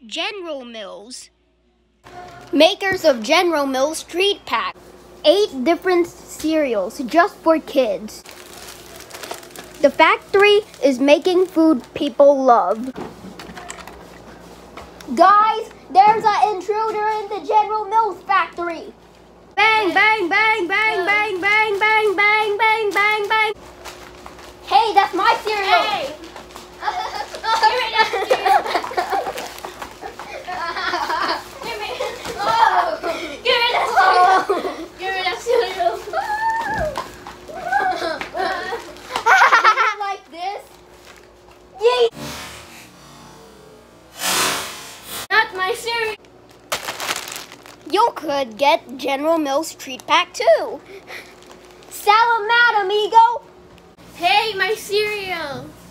General Mills, makers of General Mills Treat Pack. 8 different cereals just for kids. The factory is making food people love. Guys, there's an intruder in the General Mills factory. Bang, bang, bang, bang, bang, bang, bang, bang, bang, bang, bang. Hey, that's my cereal. Hey! Give me that cereal. Give me that cereal. Give me that cereal. Like this? Yay! Not my cereal. You could get General Mills Treat Pack too. Salamat, amigo! Hey, my cereal.